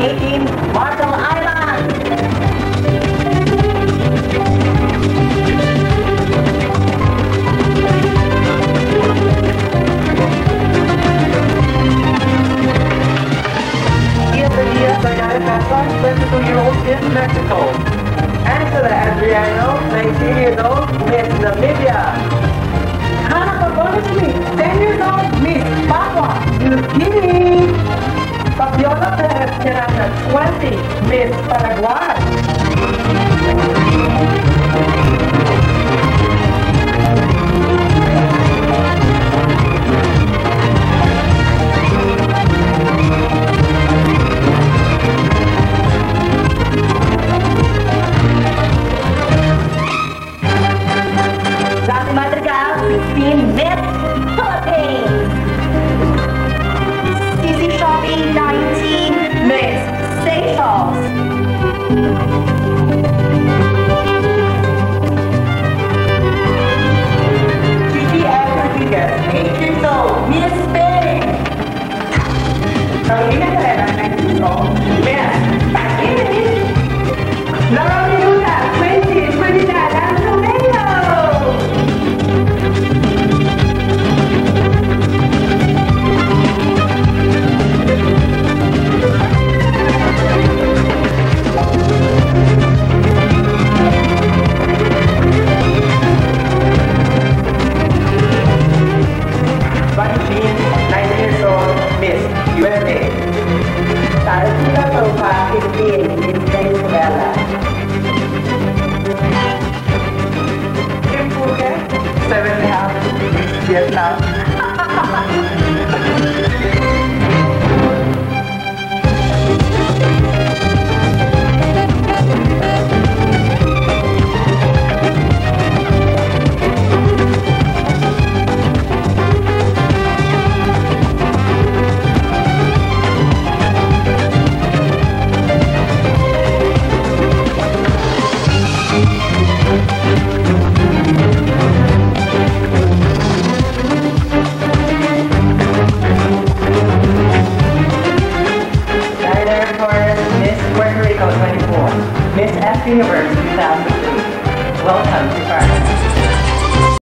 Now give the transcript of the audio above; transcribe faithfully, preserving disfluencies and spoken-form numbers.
eighteen, Marshall Island. Dia Bernardo Casas, twenty-two year old, Miss Mexico. Angela Adriano, nineteen years old, Miss Namibia. Hannah Pagorski, ten years old, Miss Papua New Guinea. Fabiola Perez Tirana, twenty, Miss Paraguay. Dati Madrigal, sixteen, Miss Philippines. Cici Shopping, nineteen, Miss Seychelles. Kiki Rodriguez, eight years old, Miss Spain. Carolina Herrera, nineteen years old, Miss Spain. Laura Minuta, twenty, Trinidad and Tobago. nineteen years old, Miss U S A. Tarantula Sofa, fifteen, Miss Venezuela. Kim Phuket, seven and a half, Miss Vietnam. Miss Puerto Rico twenty-four, Miss F Universe two thousand three. Welcome to Paris.